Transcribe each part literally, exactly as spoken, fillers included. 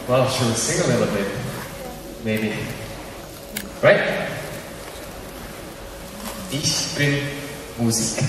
Well, should we sing a little bit? Maybe. Right? Ich bin Musik.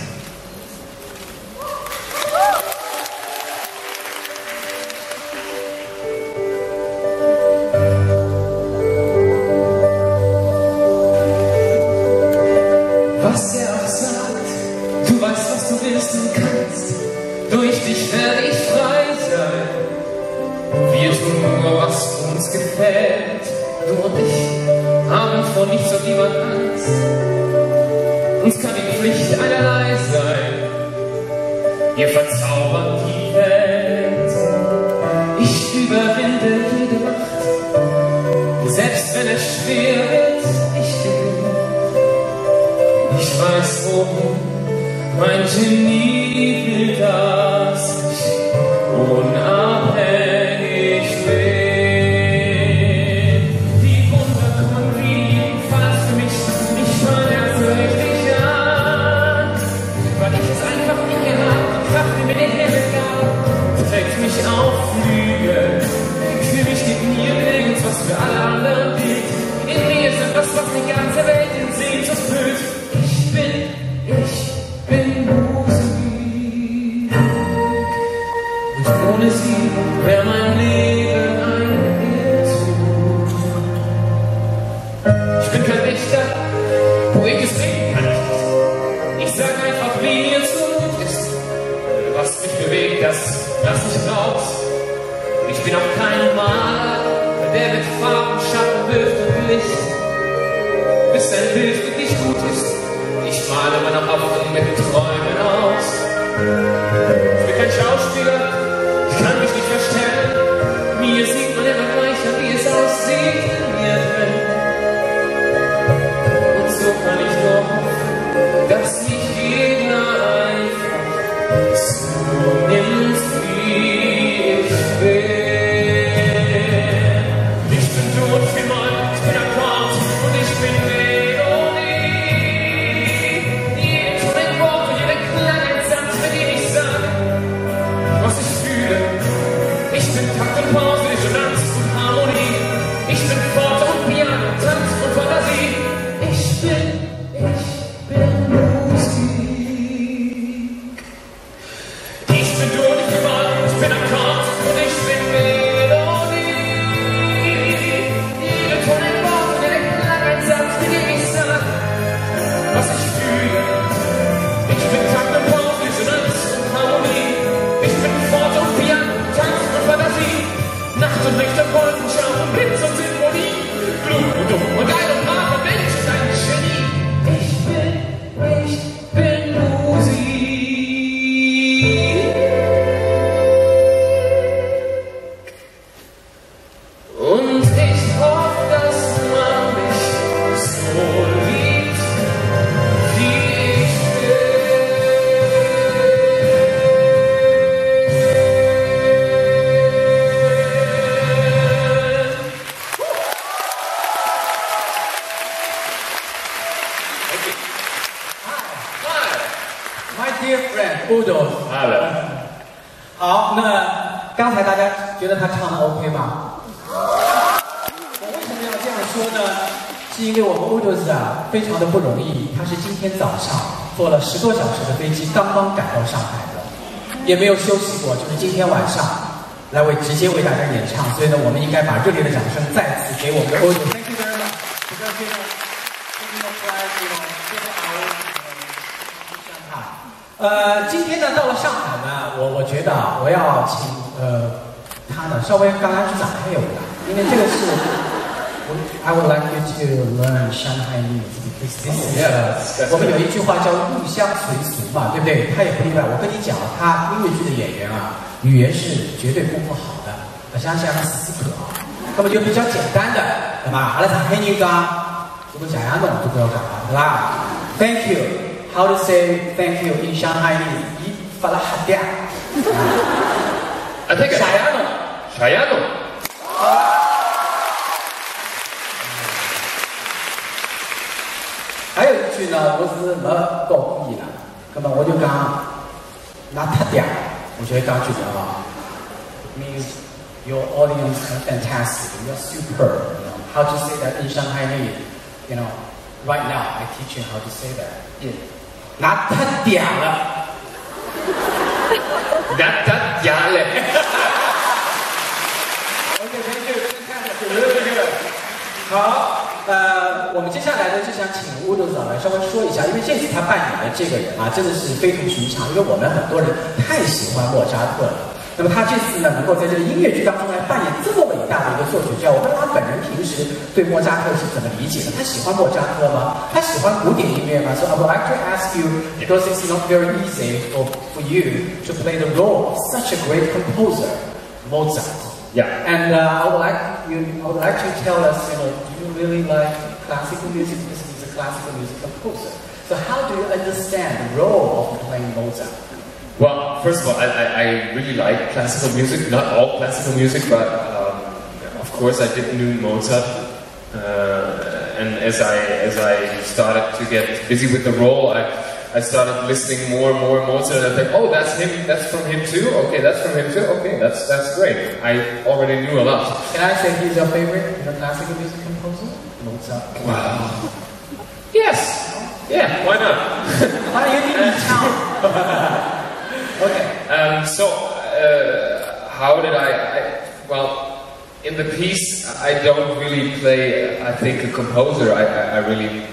Was er auch sagt, du weißt, was du willst und kannst. Durch dich werde ich frei sein. Wir tun nur, was uns gefällt. Du und ich haben vor nichts und niemand Angst. Uns kann die Pflicht einerlei sein. Wir verzaubern die Welt. Ich überwinde jede Macht. Selbst wenn es schwer wird, ich gewinne. Ich weiß wohin, mein Genie will, dass ich unabhängig bin. Die Wunder kommen wie jedenfalls für mich, ich fange erst so richtig an, weil ich es einfach nicht mehr habe, die Kraft, die mir der Himmel gab, trägt mich auf Flügel, für mich geht mir nirgends, was für alle anderen gilt. In mir ist etwas, was die ganze Welt in Sehnsucht füllt. Ich bin, ich bin Musik. Und ohne sie wäre mein Leben ein Irrtum. Ich bin kein Dichter, Poet ist kann ich. Ich sag einfach, wie mir zumut ist. Was mich bewegt, das lass ich raus. Ich bin auch kein Maler, der mit Farben, Schatten wirft und Licht. Bis ein Bild wirklich gut ist. Ich male meine Hoffnung mit Träumen aus. Ich bin kein Schauspieler, ich kann mich nicht verstellen. Mir sieht man immer gleicher, wie es aussieht in mir drin. Und so kann ich nur hoffen, dass mich jeder einfach so nimmt, wie ich bin. Ich bin du und viel Moll, ich bin Akkord und ich bin Takt und Pause, Resonanz und Harmonie. Ich bin Forte und Piano, Tanz und Fantasie. Ich bin, ich bin Musik. Ich bin du und ich bin Moll, ich bin Akkord und ich bin Melodie. Jede Tonenwort, jeder Klang, ein Satz, mit dem ich sag, was ich fühle. Ich bin Takt und Pause, Resonanz und Harmonie. Ich bin Forte und Piano, Tanz und Fantasie. Nacht und Licht und Wolkenschau und Blitz und Sinfonie. Klug und dumm und geil und brav und Mensch ist ein Genie. Ich bin, ich bin Musik. Und ich hoffe, dass man mich so liebt, wie ich bin. Dear friend Udo， Hello。 好，那刚才大家觉得他唱的 OK 吗？我为什么要这样说呢？是因为我们 Udo 啊非常的不容易，他是今天早上坐了十多小时的飞机，刚刚赶到上海的，也没有休息过，就是今天晚上来为直接为大家演唱，所以呢，我们应该把热烈的掌声再次给我们的 Udo。Thank you very much。这个非常非常可爱，非常非常好。呃，今天呢到了上海呢，我我觉得啊，我要请呃他呢稍微刚刚去展开有的，因为这个是我 I would like you to learn Shanghainese because this is yeah, 我们有一句话叫入乡随俗嘛，对不对？他也不例外。我跟你讲，他音乐剧的演员啊，语言是绝对不不好的，我相信他死死可啊，那么就比较简单的，对吧？阿拉上海人讲，如果想要弄就不要讲了，对吧 ？Thank you。How to say thank you in Shanghainese? 伊发了哈嗲。 啊，这个。 啥样弄？ 啥样弄？ 还有一句呢，我是没搞意的，那么我就讲，那他嗲，我觉得讲句什么？means your audience are fantastic. You're superb. You know how to say that in Shanghai. You know, right now I teach you how to say that. Yeah. 那太嗲了。 那太嗲了。 Okay, thank you. Really good. 好，呃，我们接下来呢就想请乌豆嫂来稍微说一下，因为这次他扮演的这个人啊，真的是非同寻常，因为我们很多人太喜欢莫扎特了。那么他这次呢，能够在这个音乐剧当中来扮演这么伟大的一个作曲家，我不知道他本人平时对莫扎特是怎么理解的？他喜欢莫扎特吗？他喜欢古典音乐吗？ So I would like to ask you, because it's not very easy for for you to play the role of such a great composer, Mozart. Yeah. And uh, I would like you, I would like to tell us, you know, do you really like classical music? Because he's a classical music composer. So how do you understand the role of playing Mozart? Well, first of all, I, I, I really like classical music. Not all classical music, but um, of course I did know Mozart. Uh, and as I as I started to get busy with the role, I I started listening more and more Mozart, and I think, oh, that's him. That's from him too. Okay, that's from him too. Okay, that's that's great. I already knew a lot. Can I say he's your favorite, you know, classical music composer? Mozart. Wow. Yes. Yeah. Why not? Why you didn't tell? Okay. Um, so, uh, how did I, I? Well, in the piece, I don't really play. I think a composer. I, I, I really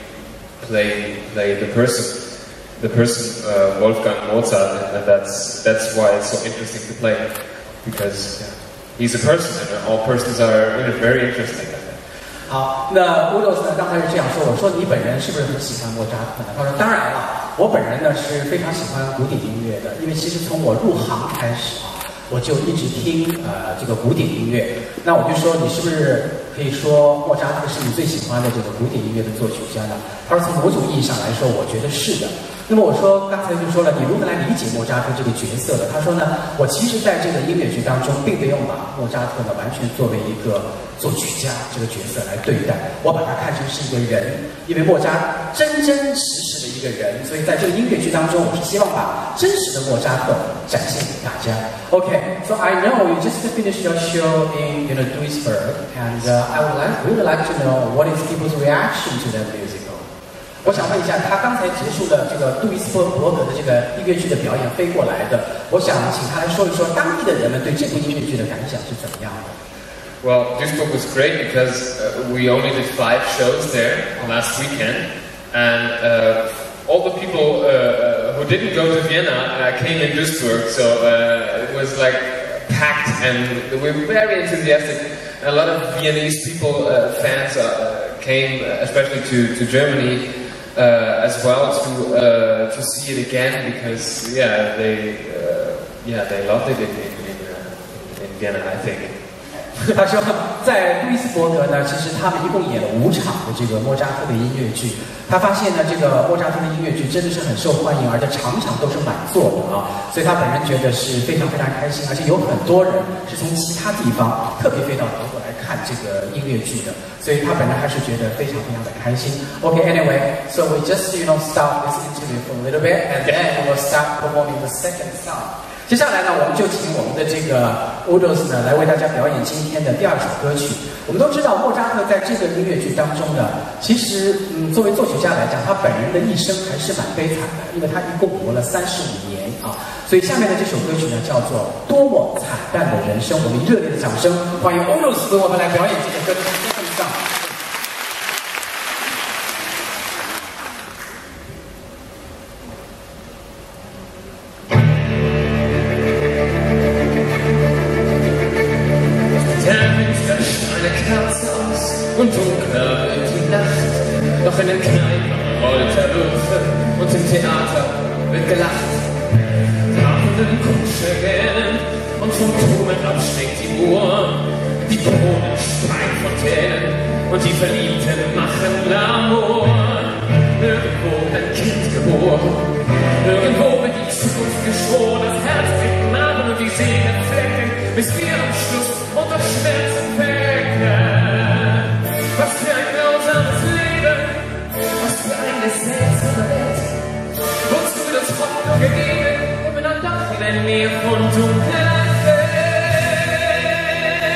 play play the person. The person, uh, Wolfgang Mozart, and that's that's why it's so interesting to play, because yeah, he's a person, and all persons are really very interesting. 好，那乌豆斯呢？刚才是这样说，我说你本人是不是很喜欢莫扎特呢？他说当然了，我本人呢是非常喜欢古典音乐的，因为其实从我入行开始啊，我就一直听呃这个古典音乐。那我就说你是不是可以说莫扎特是你最喜欢的这个古典音乐的作曲家呢？他说从某种意义上来说，我觉得是的。那么我说刚才就说了，你如何来理解莫扎特这个角色的？他说呢，我其实在这个音乐剧当中，并没有把莫扎特呢完全作为一个作曲家这个角色来对待，我把他看成是一个人，因为莫扎真真实实的一个人，所以在这个音乐剧当中，我是希望把真实的莫扎特展现给大家。Okay, so I know you just finished your show in you know Duisburg, and uh, I would like really like to know what is people's reaction to that musical. 我想问一下，他刚才结束了这个杜伊斯伯格的这个音乐剧的表演，飞过来的，我想请他来说一说当地的人们对这部音乐剧的感想是怎么样的。 Well, Duisburg was great because uh, we only did five shows there last weekend, and uh, all the people uh, who didn't go to Vienna uh, came in Duisburg, so uh, it was like packed, and we were very enthusiastic. A lot of Viennese people, uh, fans, uh, came, especially to, to Germany uh, as well, to uh, to see it again because yeah, they uh, yeah they loved it in in, in, uh, in Vienna, I think. 他说，在杜伊斯伯格呢，其实他们一共演了五场的这个莫扎特的音乐剧。他发现呢，这个莫扎特的音乐剧真的是很受欢迎，而且场场都是满座的啊。所以他本人觉得是非常非常开心，而且有很多人是从其他地方特别飞到德国来看这个音乐剧的。所以他本人还是觉得非常非常的开心。Okay, anyway, so we just you know stop this interview for a little bit, and then we'll start performing the second song. 接下来呢，我们就请我们的这个 Udos 呢来为大家表演今天的第二首歌曲。我们都知道莫扎特在这个音乐剧当中呢，其实嗯，作为作曲家来讲，他本人的一生还是蛮悲惨的，因为他一共活了三十五年啊。所以下面的这首歌曲呢，叫做《多么惨淡的人生》。我们热烈的掌声欢迎 Udos 为我们来表演这首歌曲。上。 Und dunkler wird die Nacht, doch in den Kneipen rollt er Würfe und im Theater wird gelacht. Fahrenden Kutscherinnen und vom Turmenab schlägt die Uhr, die Brunnen speien Fontänen und die Verliebten machen L'amour. Irgendwo wird ein Kind geboren, irgendwo wird die Zukunft geschworen, das Herz kriegt Narben und die Seele flecken, bis wir am Schluss unter Schmerzen wecken. Was für ein grausames Leben, was für eine seltsame Welt. Wozu wird uns Gott nur gegeben, um in ein Dach in der Nähe von Dunkelheit fällt.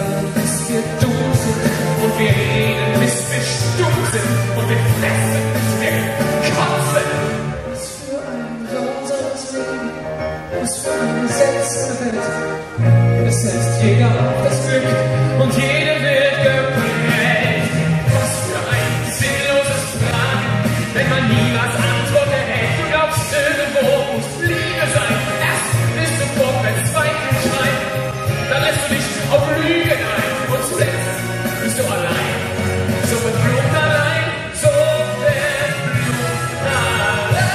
sagen, bis wir dumm sind. Und wir reden, bis wir stumm sind. Und wir fressen, bis wir kotzen. Was für ein grausames Leben. Was für eine seltsame Welt. Es setzt jeder auf das Glück und jeder wird geprägt. Was für ein sinnloses Fragen, wenn man nie was Antwort erhält. Du glaubst, irgendwo muss Liebe sein. Erst bist du vor Verzweiflung schreien, dann lässt du dich auf Lügen ein. Und zuletzt bist du allein. So verflucht allein, so verflucht allein.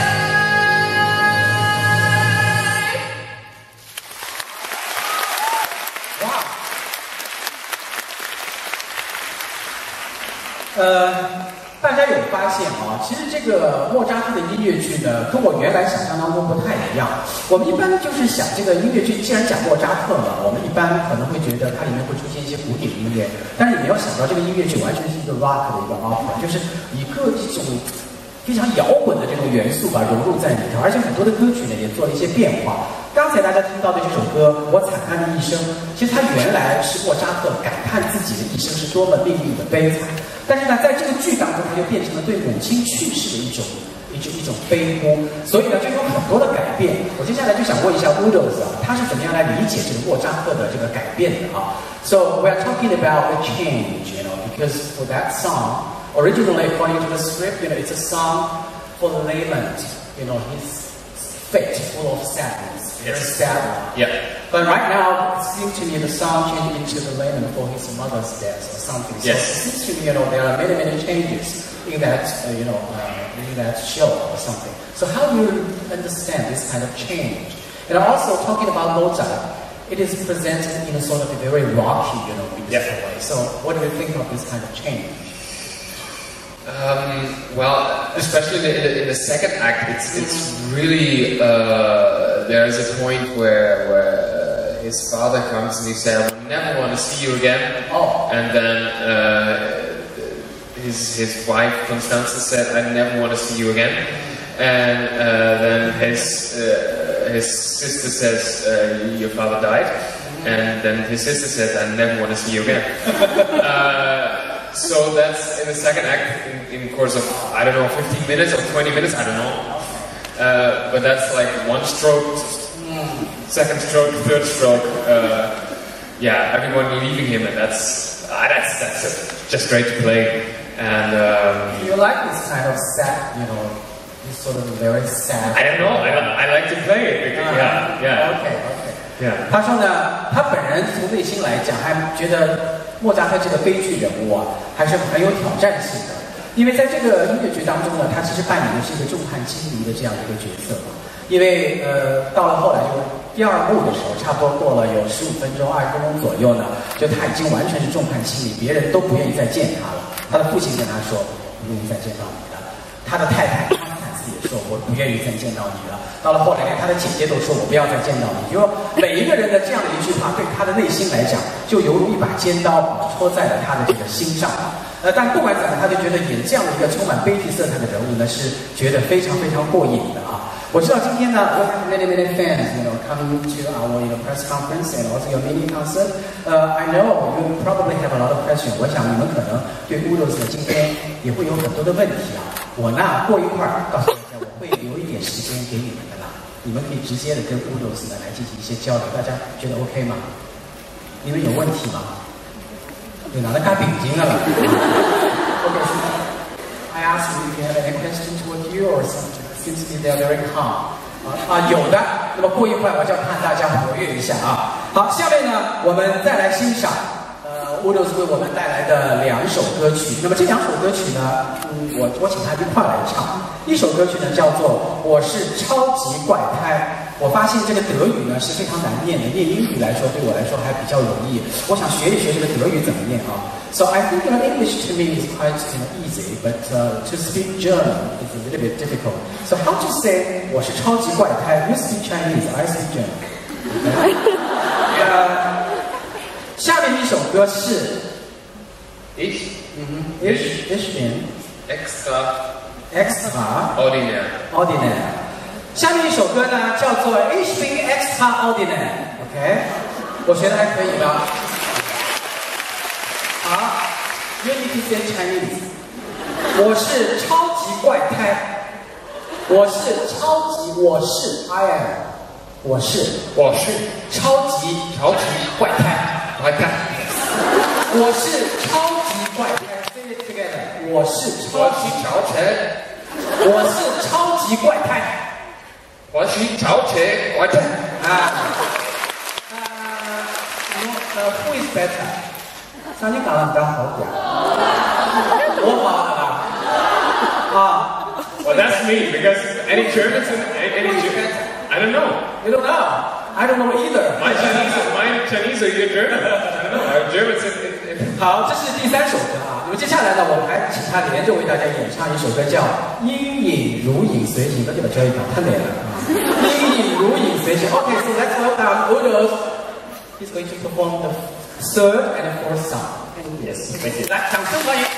呃，大家有发现啊？其实这个莫扎特的音乐剧呢，跟我原来想象当中不太一样。我们一般就是想，这个音乐剧既然讲莫扎特嘛，我们一般可能会觉得它里面会出现一些古典音乐，但是你没有想到，这个音乐剧完全是一个 rock 的一个 opera，就是一个一种非常摇滚的这种元素吧融入在里头，而且很多的歌曲呢也做了一些变化。刚才大家听到的这首歌《我惨淡的一生》，其实它原来是莫扎特感叹自己的一生是多么命运的悲惨。但是呢，在这个剧当中，它就变成了对母亲去世的一种一种一种悲呼，所以呢，就有很多的改变。我接下来就想问一下 Udos 啊，他是怎么样来理解这个莫扎特的这个改变的啊 ？So we are talking about the change, you know, because for that song, originally according to the script, you know, it's a song for the layman, you know, his fate full of sadness, very sad. Yeah. But right now, it seems to me the song changed into the layman for his mother's death or something. So yes. It seems to me, you know, there are many, many changes in that, uh, you know, uh, in that show or something. So how do you understand this kind of change? And also talking about Mozart, it is presented in a sort of a very rocky, you know, beautiful yep. way. So what do you think of this kind of change? Um, well, especially in the, in the second act, it's it's really uh, there is a point where where his father comes and he says, "I never want to see you again." Oh. And then uh, his his wife Constanza said, "I never want to see you again." And uh, then his uh, his sister says, uh, "Your father died." And then his sister said, "I never want to see you again." uh, So that's in the second act, in, in course of, I don't know, fifteen minutes or twenty minutes, I don't know. Uh, but that's like one stroke, second stroke, third stroke. Uh, yeah, everyone leaving him, and that's uh, that's that's just great to play. And um, you like this kind of sad, you know, this sort of very sad. I don't know. I don't, I like to play it. Because, uh, yeah, yeah. Okay, okay. Yeah. 他说呢，他本人从内心来讲，还觉得莫扎特这个悲剧人物啊，还是很有挑战性的。因为在这个音乐剧当中呢，他其实扮演的是一个众叛亲离的这样一个角色嘛。因为呃，到了后来就第二幕的时候，差不多过了有十五分钟、二十分钟左右呢，就他已经完全是众叛亲离，别人都不愿意再见他了。他的父亲跟他说：“不愿意再见到你了。”他的太太康斯坦斯也说：“我不愿意再见到你了。”到了后来，连他的姐姐都说：“我不要再见到你。”就说每一个人的这样的一句话，对他的内心来讲，就犹如一把尖刀戳在了他的这个心上。呃，但不管怎么，他就觉得演这样的一个充满悲剧色彩的人物呢，是觉得非常非常过瘾的啊。我知道今天呢 ，we have many many fans, you know, coming to our you know press conference and also your mini concert. 呃、uh, ，I know you probably have a lot of questions. 我想你们可能对 Udos 的今天也会有很多的问题啊。我呢，过一会儿告诉大家，我会留一点时间给你们的啦。你们可以直接的跟 Udos 呢来进行一些交流，大家觉得 OK 吗？你们有问题吗？你拿来干饼筋了啦。Okay, so I ask you if you have any question toward you or something. Seems to me they are very calm. 啊啊，有的。那么过一会儿我就要看大家活跃一下啊。好，下面呢，我们再来欣赏呃 Udos 为我们带来的两首歌曲。那么这两首歌曲呢，嗯，我我请他一块来唱。一首歌曲呢叫做《我是超级怪胎》。我发现这个德语呢是非常难念的，念英语来说对我来说还比较容易。我想学一学这个德语怎么念啊。So I think you know, English to me is quite you know, easy, but uh, to speak German is a little bit difficult. So how to say 我是超级怪胎 ？You speak Chinese, I speak German. Okay? 呃，下面一首歌是 Ich, 嗯哼 Ich Ich bin extra, extra ordinary. ordinary。下面一首歌呢叫做 Ich bin extraordinary。OK， 我学的还可以吧？ You need to say Chinese. 我是超级怪胎，我是超级，我是 I am， 我是我是超级超级怪胎， 怪胎， 我是超级怪胎 ，say it together， 我是超级超级， 我是超级怪胎， 我是超级怪胎啊。呃，Who is better？ 像你讲得比较好点，我好了吧？啊。 Well, that's me because any Germans and any Germans, I don't know. You don't know? I don't know either. My Chinese, my Chinese are either German. I don't know. Our Germans. In, in, 好，这是第三首歌啊。那么接下来呢，我们还请他连着为大家演唱一首歌，叫《阴影如影随形》。嗰啲咪最講吞嚟啦。陰影如影隨形。Okay, so let's welcome Udo. He's going to perform the third and fourth song. Yes, thank you. 来，掌聲歡迎。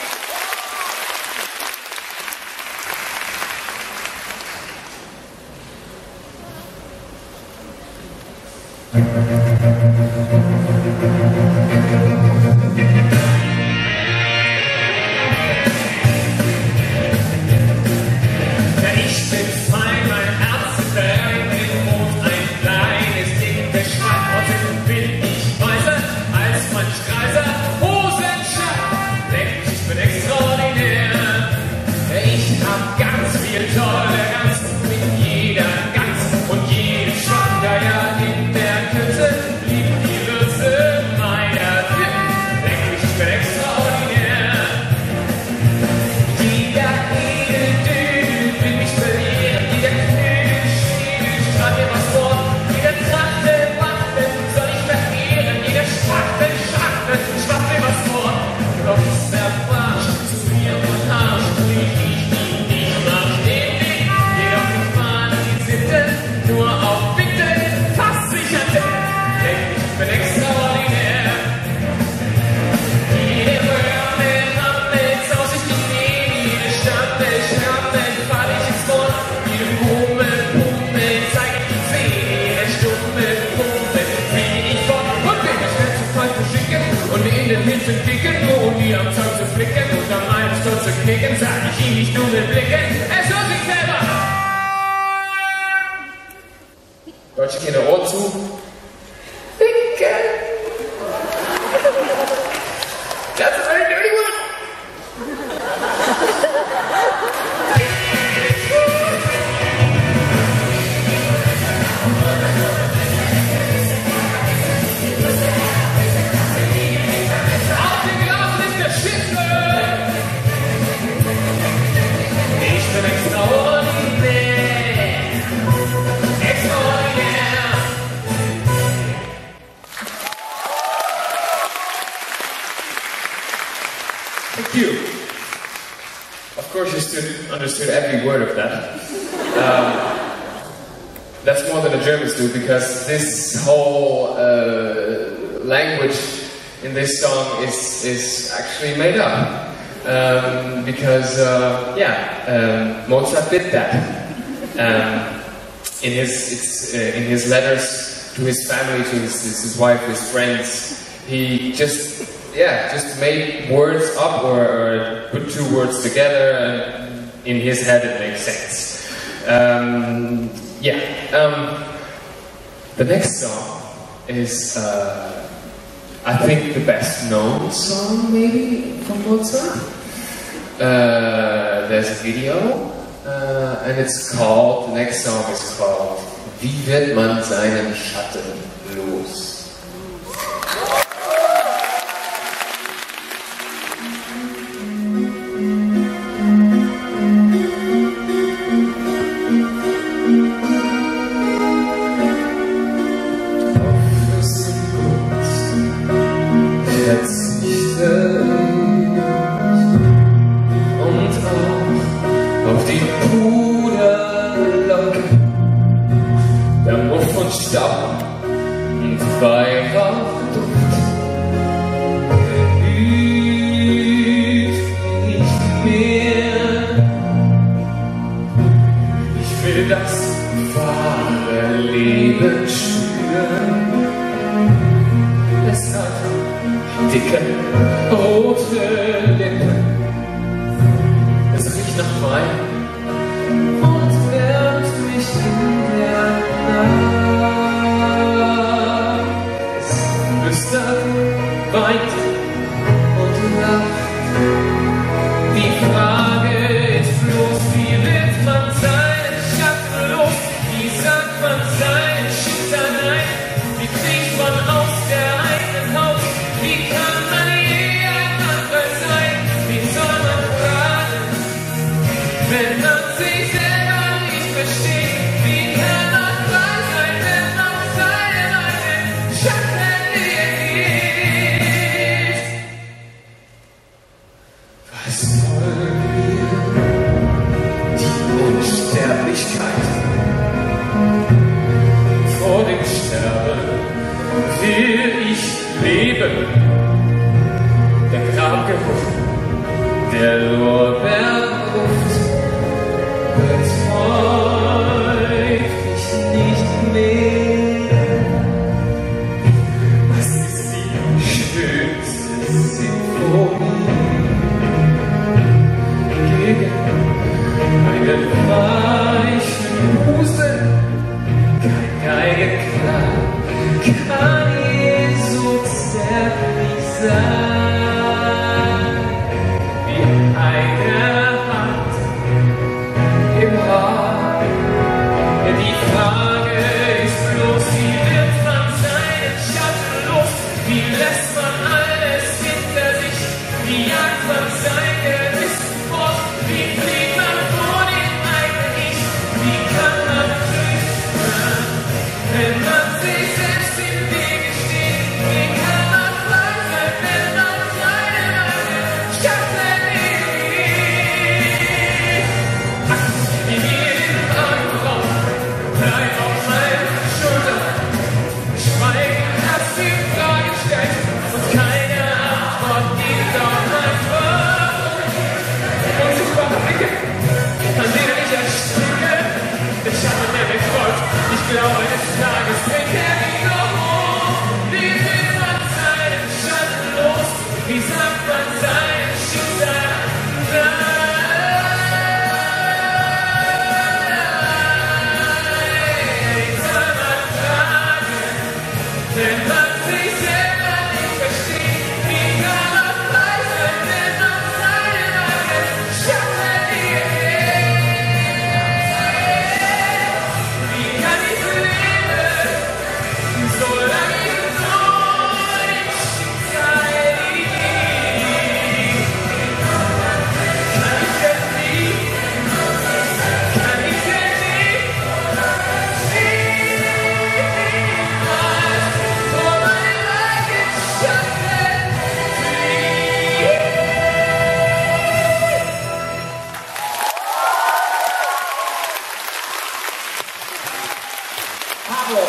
Deutsche Kinder Ohr zu. Ficken! That's a very dirty one! Auf den Grafen ist der Schiffer! Ich bin extraordinär! Extraordinär! Thank you. Of course, you stood, understood every word of that. Um, that's more than the Germans do, because this whole uh, language in this song is is actually made up. Um, because uh, yeah, um, Mozart did that um, in his it's, uh, in his letters to his family, to his, his, his wife, his friends. He just yeah, just made words up or, or put two words together, and in his head it makes sense. Um, yeah. Um, the next song is, uh, I think, the best known song, maybe, from Mozart. Uh, there's a video, uh, and it's called, the next song is called Wie wird man seinen Schatten los? Staub und Weihrauchduft hilft nicht mehr. Ich will das wahre Leben spüren. Es hat dicke rote Lippen. Träumen und wärmt mich in der Nacht. Es flüstert, weint und lacht. Die Frage ist bloß, wie wird man seinen Schatten los? Wie sagt man seinen Schicksal ein? Wie fliegt man aus der eigenen Haut? Wie kann man je ein anderer sein? Wie soll man fragen, wenn man sich selber nicht versteht? Wie kann man frei sein, wenn man seinen eigenen Schatten geht? Was wollen wir? Die Unsterblichkeit. Vor dem Sterben will ich leben. Der Grabgeruch, der Lorbeerduft betäubt mich nicht mehr. Was ist die schönste Symphonie gegen einen weichen Busen? Kein Geigenklang kann je so zärtlich sein wie eine Hand im Haar. Die Frage ist bloß, wie wird man seinen Schatten los? Wie lässt man alles hinter sich? Wie jagt man sein Gewissen fort? Wie fliegt man vor dem eigenen Ich? Wie kann man flüchten, wenn man sich selbst im Wege steht? Wie kann man frei sein, wenn man seinen eigenen Schatten geht? Ach, wie jeden Atemraum, bleib auf meiner Schulter. Schweigen, das die Frage stellt und keine Antwort gibt auf mein Wort. Unsichtbare Blicke, an denen ich ersticke. Der Schatten, der mich folgt, ich glaube, eines Tages bringt er mich noch hoch. Wie wird man seinen Schatten los? Wie sagt man sein Schicksal nein? Soll man fragen, wenn man sich selber nicht versteht? Wie kann man frei sein, wenn man seinen eigenen Schatten geht? Wie kann ich leben, solange ich so im Schicksal liege? Kann ich denn nie, kann ich denn nie, niemals vor meinem eigenen Schatten fliehen? Pablo，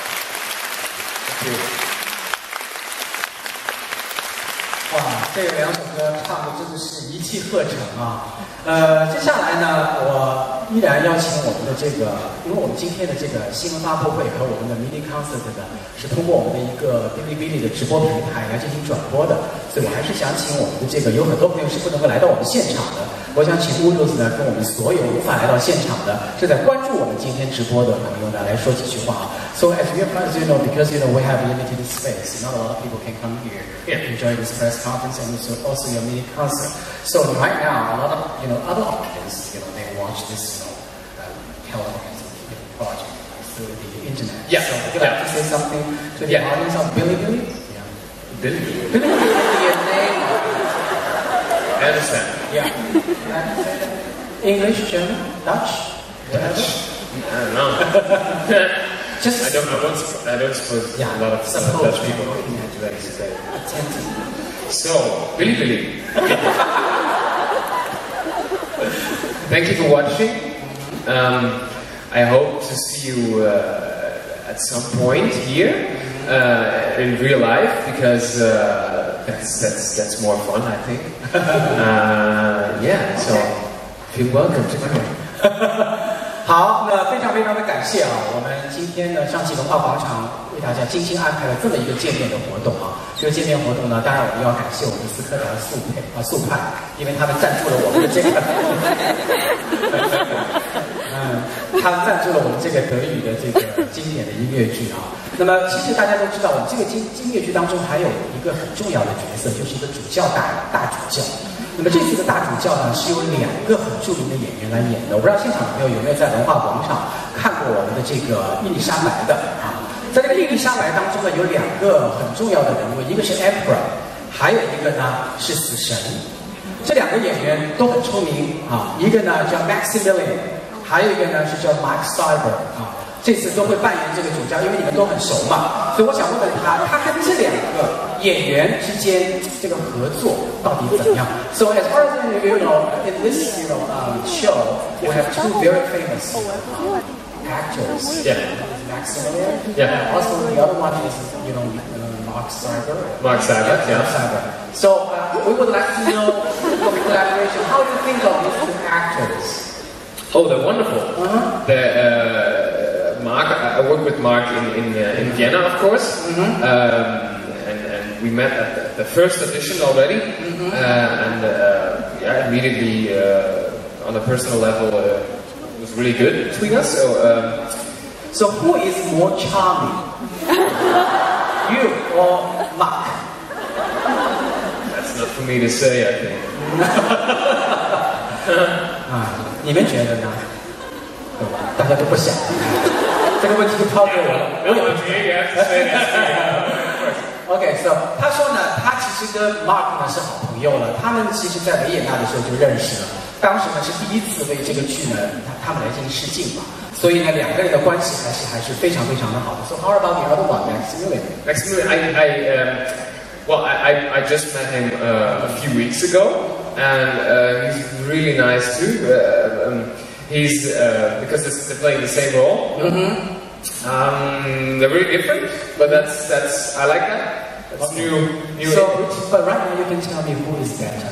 哇，这两首歌唱的真的是一气呵成啊！呃，接下来呢，我依然邀请我们的这个，因为我们今天的这个新闻发布会和我们的 mini concert 呢，是通过我们的一个哔哩哔哩的直播平台来进行转播的，所以我还是想请我们的这个有很多朋友是不能够来到我们现场的，我想请乌鲁斯呢跟我们所有无法来到现场的正在关注我们今天直播的朋友呢来说几句话。So as you as you know, because you know we have limited space, not a lot of people can come here and enjoy this press conference and also, also your mini concert. So right now, a lot of you know other audience, you know, they watch this, you know, uh, television you know, project through the internet. Yeah. So would you like Yeah. to say something to the Yeah. audience of Bilibili? Yeah. Billy. Bilibili is your name. I understand. Yeah. English, German, Dutch, whatever. I don't know. Just I don't, I don't, sup- I don't suppose yeah, a lot of uh, suppose Dutch people looking at would like to say. attentive. So, Billy Billy. Thank you for watching. Um, I hope to see you uh, at some point here uh, in real life because uh, that's that's that's more fun, I think. Uh, yeah, so feel welcome to come. 好，那非常非常的感谢啊！我们今天呢，上汽文化广场为大家精心安排了这么一个见面的活动啊。 这个见面活动呢，当然我们要感谢我们斯科达的速配啊速派，因为他们赞助了我们的这个，嗯，他们赞助了我们这个德语的这个经典的音乐剧啊。那么其实大家都知道，我们这个音音乐剧当中还有一个很重要的角色，就是一个主教大大主教。那么这次的大主教呢，是由两个很著名的演员来演的。我不知道现场朋友有没有在文化广场看过我们的这个伊丽莎白的啊？在这个伊丽莎白当中呢，有两个很重要的人物，一个是 Emperor， 还有一个呢是死神。这两个演员都很出名啊，一个呢叫 Maximilian， 还有一个呢是叫 Mark Cyber 啊。这次都会扮演这个主教，因为你们都很熟嘛，所以我想问问他，他跟这两个演员之间这个合作到底怎么样 ？So as far as you know, in this you know um, show, we have two very famous uh, actors. Yeah. Maximilian. Yeah. Also, the other one is you know uh, Mark Cyber. Mark Cyber. Yeah. Mark Cyber. So uh, we would like to know from collaboration. How do you think of these two actors? Oh, they're wonderful. Uh-huh. They're, uh, Mark, I worked with Mark in in, uh, in Vienna, of course, mm-hmm. um, and, and we met at the, the first audition already, mm-hmm. uh, and uh, yeah, immediately uh, on a personal level, uh, it was really good between us. So, um, so who is more charming, you or Mark? That's not for me to say, I think. 啊，你们觉得呢？大家都不想。这个问题就抛给我了，我也不知道。OK， so 他说呢，他其实跟 Mark 呢是好朋友了，他们其实在维也纳的时候就认识了。当时呢是第一次为这个剧呢，他他们来进行试镜嘛，所以呢两个人的关系还是还是非常非常的好的。So how about the other one, Maximilian? Maximilian, I, I um, well, I, I just met him uh, a few weeks ago, and uh, he's really nice too. Uh, um, He's uh, because they're playing the same role. Mm-hmm. Um, they're really different, but that's that's I like that. That's okay. new, new. So, input. But right now you can tell me who is better,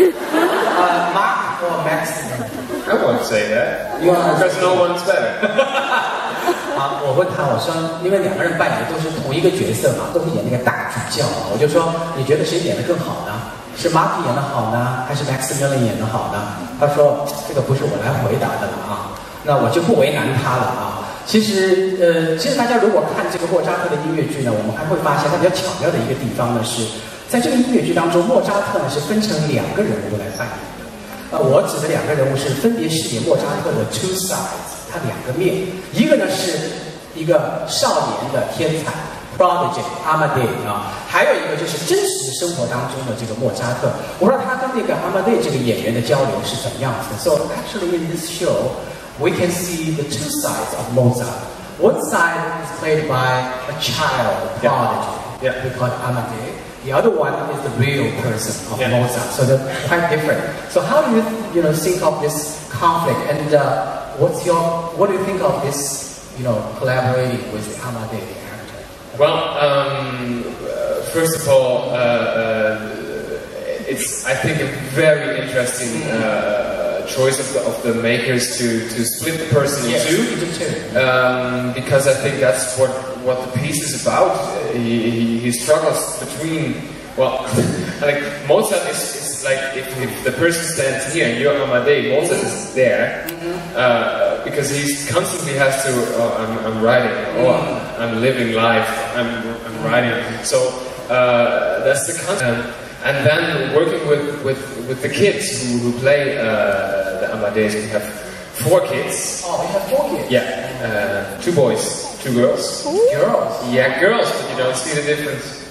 uh, Mark or Maximilian? I won't say that. You because no one's better. 好，我问他，我说，因为两个人扮演的都是同一个角色嘛，都是演那个大主教嘛，我就说，你觉得谁演得更好呢？是 Mark 演得好呢，还是 Maximilian 演得好呢？他说这个不是我来回答的了啊，那我就不为难他了啊。其实呃，其实大家如果看这个莫扎特的音乐剧呢，我们还会发现他比较巧妙的一个地方呢，是在这个音乐剧当中，莫扎特呢是分成两个人物来扮演的。呃，我指的两个人物是分别饰演莫扎特的 two sides， 他两个面，一个呢是一个少年的天才。Prodigy Amadei 啊，还有一个就是真实生活当中的这个莫扎特。我不知道他跟那个 Amadei 这个演员的交流是怎么样子的。So actually in this show, we can see the two sides of Mozart. One side is played by a child, a prodigy, yeah. we call it Amadei. The other one is the real person of yeah. Mozart. So they're quite different. So how do you you know think of this conflict? And uh, what's your what do you think of this you know collaborating with Amadei? Well, um, uh, first of all, uh, uh, it's I think a very interesting uh, choice of the, of the makers to, to split the person yes, in two, um, because I think that's what what the piece is about. He, he, he struggles between well, like Mozart is, is like if, if the person stands here and you're Amadei, Mozart is there. Uh, because he constantly has to, oh, I'm, I'm writing, oh, I'm living life, I'm, I'm writing. So uh, that's the concept. And then working with, with, with the kids who, who play uh, the Amadeus, we have four kids. Oh, we have four kids? Yeah, uh, two boys, two girls. Girls? Yeah, girls, but you don't see the difference.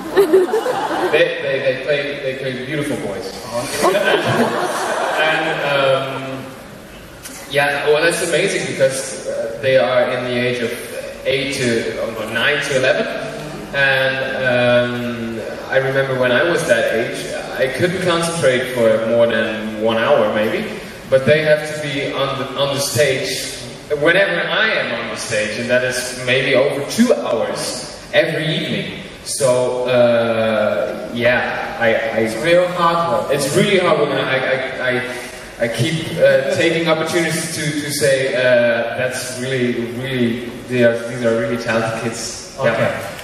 they, they, they, play, they play beautiful boys. and, um, Yeah, well, that's amazing because uh, they are in the age of eight to or nine to eleven, and um, I remember when I was that age, I couldn't concentrate for more than one hour, maybe. But they have to be on the on the stage whenever I am on the stage, and that is maybe over two hours every evening. So uh, yeah, I, I it's real hard work. It's really hard work. I I. I I keep uh, taking opportunities to, to say uh, that's really, really, they are, these are really talented kids. Okay. Yeah.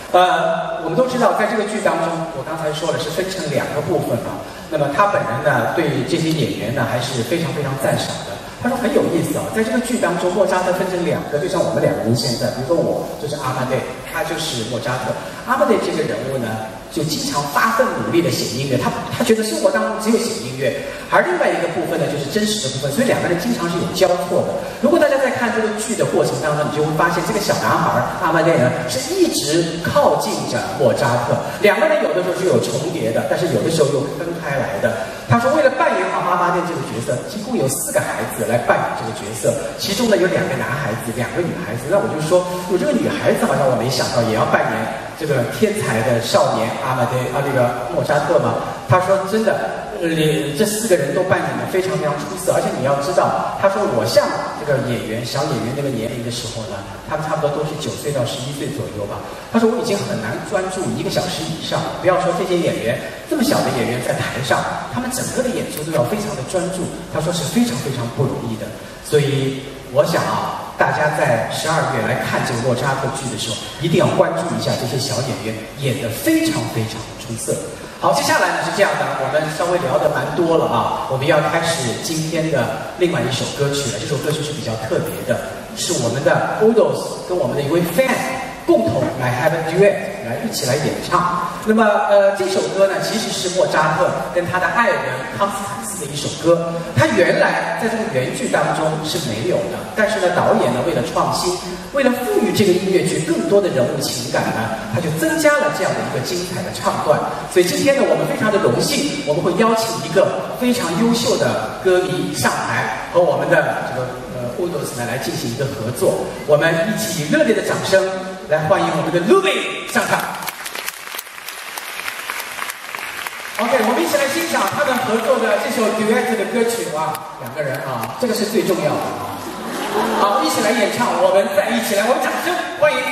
呃，我们都知道，在这个剧当中，我刚才说了是分成两个部分嘛。那么他本人呢，对这些演员呢，还是非常非常赞赏的。他说很有意思啊，在这个剧当中，莫扎特分成两个，就像我们两个人现在，比如说我就是阿曼内，他就是莫扎特。阿曼内这个人物呢，就经常发奋努力的写音乐，他他觉得生活当中只有写音乐，而另外一个部分呢，就是真实的部分，所以两个人经常是有交错的。如果大家在看这个剧的过程当中，你就会发现这个小男孩阿曼内呢，是一直靠近着莫扎特，两个人有的时候是有重叠的，但是有的时候又分开来的。他说，为了扮演好阿曼内这个角色，几乎有四个孩子来扮演这个角色，其中呢有两个男孩子，两个女孩子。那我就说，有这个女孩子好像我没想到也要扮演这个天才的少年阿曼内啊，这个莫扎特嘛。他说真的，呃，这四个人都扮演得非常非常出色，而且你要知道，他说我像这个演员小演员那个年龄的时候呢，他们差不多都是九岁到十一岁左右吧。他说我已经很难专注一个小时以上，不要说这些演员这么小的演员在台上，他们整个的演出都要非常的专注。他说是非常非常不容易的，所以我想啊，大家在十二月来看这个莫扎特剧的时候，一定要关注一下这些小演员演得非常非常的出色。好，接下来呢是这样的，我们稍微聊得蛮多了啊，我们要开始今天的另外一首歌曲了。这首歌曲是比较特别的，是我们的 Udos 跟我们的一位 fan 共同来 have a duet 来一起来演唱。那么呃，这首歌呢其实是莫扎特跟他的爱人康斯坦斯的一首歌，他原来在这个原剧当中是没有的，但是呢导演呢为了创新，为了赋予这个音乐剧更多的人物情感呢，他就增加了这样的一个精彩的唱段。所以今天呢，我们非常的荣幸，我们会邀请一个非常优秀的歌迷上台，和我们的这个呃 Udos 呢来进行一个合作。我们一起以热烈的掌声来欢迎我们的 Louis 上场。OK， 我们一起来欣赏他们合作的这首 duet 的歌曲啊，两个人啊，这个是最重要的啊。好，一起来演唱，我们再一起来，我们掌声欢迎。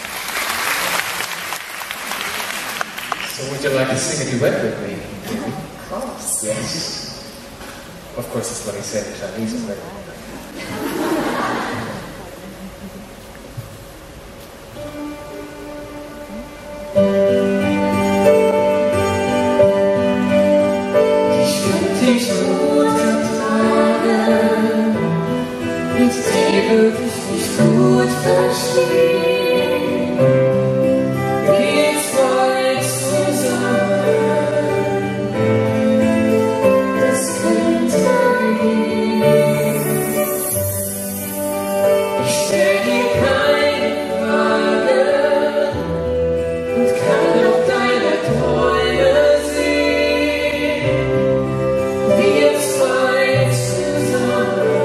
So would you like to sing a duet with me? Of course. Yes. Of course, that's what he said in Chinese already. Würde ich nicht gut verstehen, wir zwei zusammen, das könnte gehen. Ich stell dir keine Fragen und kann auch deine Träume sehen, wir zwei zusammen.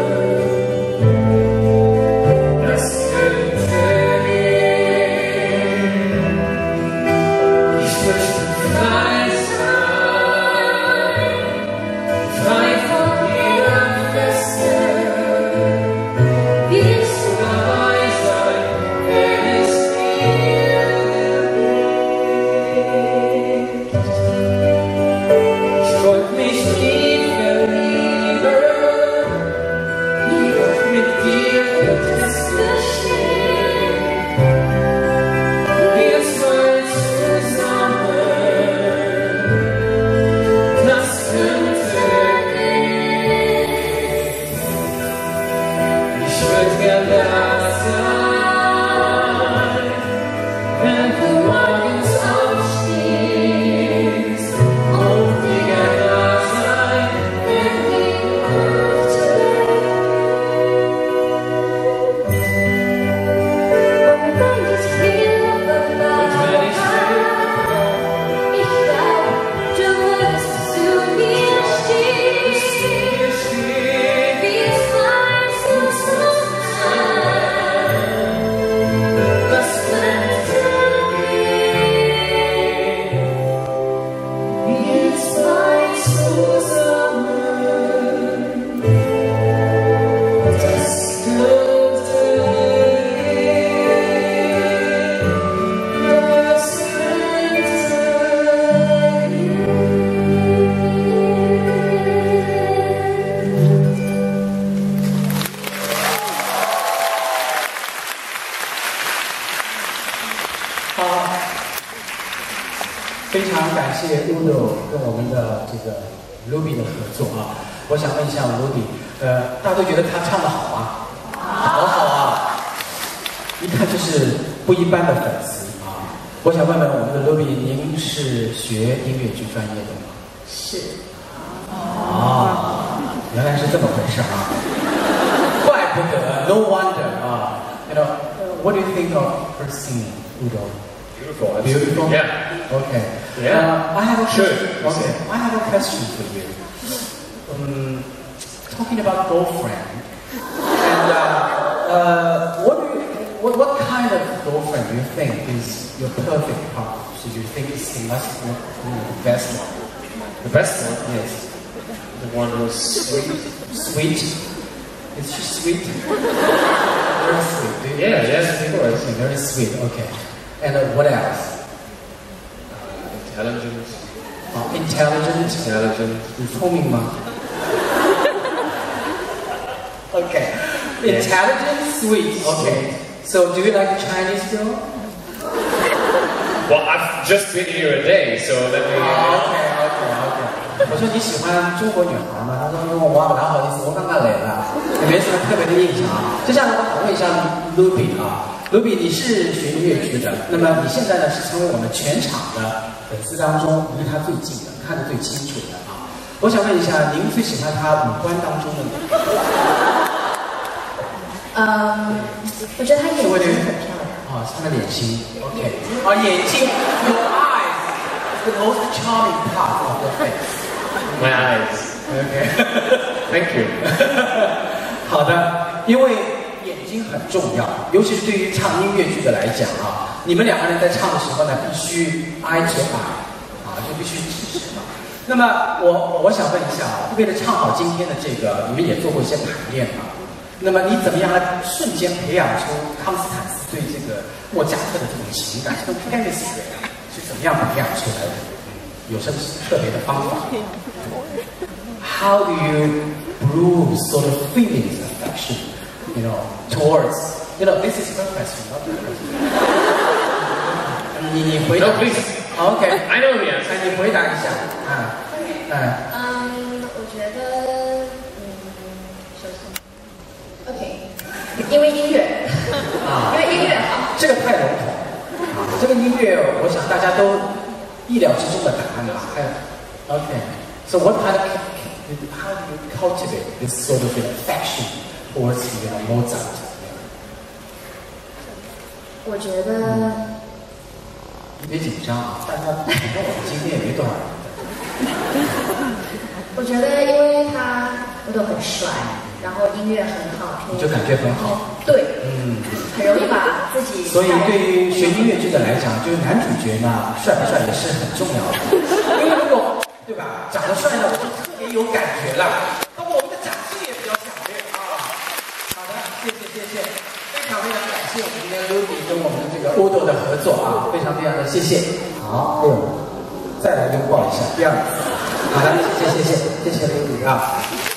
Morgens aufstehst und wieder da sein 了这个 Ruby 的合作啊。我想问一下 Ruby， 呃，大家都觉得他唱得好啊，好好啊，一看就是不一般的粉丝啊。我想问问我们的 Ruby， 您是学音乐剧专业的吗？ 是。 啊，原来是这么回事啊，怪不得 ，no wonder 啊。You know, what do you think of her singing, Udo? Beautiful. Beautiful. Yeah. Okay. Yeah. Uh, I have a Sure. question. Okay. I have a question for you. Um, talking about girlfriend, and uh, uh, what do you, what, what kind of girlfriend do you think is your perfect partner? So you think it's the best one, the best one? The best one? Yes. The one who's sweet. Sweet. Is she sweet? Very sweet. Do you Yeah, think yeah, she's of course. Okay, very sweet. Okay. And uh, what else? Uh, intelligent. Uh, intelligent. Intelligent. 你聪明吗 Okay. Yes. Intelligent, sweet. Okay. So do you like a Chinese girl? Well, I've just been here a day, so let me. OK OK OK。我说你喜欢中国女孩吗？他说我我不大好意思，我刚刚来了，也没什么特别的印象啊。接下来我想问一下 Ruby 啊 ，Ruby 你是学音乐剧的，那么你现在呢是成为我们全场的粉丝当中离他最近的、看得最清楚的啊。我想问一下，您最喜欢他五官当中的哪个？ 嗯，我觉得他眼睛很漂亮。 啊，是他的脸型 ，OK， 啊，眼睛 ，Your eyes is the most charming part of your face. My eyes. OK， Thank you. 好的，因为眼睛很重要，尤其是对于唱音乐剧的来讲啊，你们两个人在唱的时候呢，必须 eye to eye， 啊，就必须直视嘛。那么我我想问一下啊，为了唱好今天的这个，你们也做过一些排练嘛？那么你怎么样来瞬间培养出康斯坦斯对这个莫扎特的这种情感，这种 chemistry 是怎么样培养出来的？有什么特别的方法 ？How do you brew sort of feelings, affection, you know, towards, you know, this is her question, not your question. 你你回答 No, please. OK, I know the answer. 哎，你回答一下啊，哎。 嗯，我觉得，嗯，首先 ，OK， 因为音乐， 啊， 因为音乐好。 这个太笼统啊！这个音乐，我想大家都意料之中的答案吧。还有 ，OK，so what kind of how do you cultivate this sort of affection towards you know Mozart？ 我觉得， 你别紧张啊，大家反正我们今天也没多少人。 我觉得因为他我都很帅，然后音乐很好听， 你就感觉很好。 对， 嗯， 很容易把自己。 所以对于学音乐剧的来讲，就是男主角呢，帅不帅也是很重要的。因为如果对吧，长得帅呢，我就特别有感觉了。那么我们的掌声也比较响亮啊。好的，谢谢谢谢，非常非常感谢我们今天 Ruby 跟我们的这个 Udo 的合作啊，非常非常的谢谢。好，哎呦，再来拥抱一下，第二次。好的，谢谢谢谢谢谢 Ruby 啊。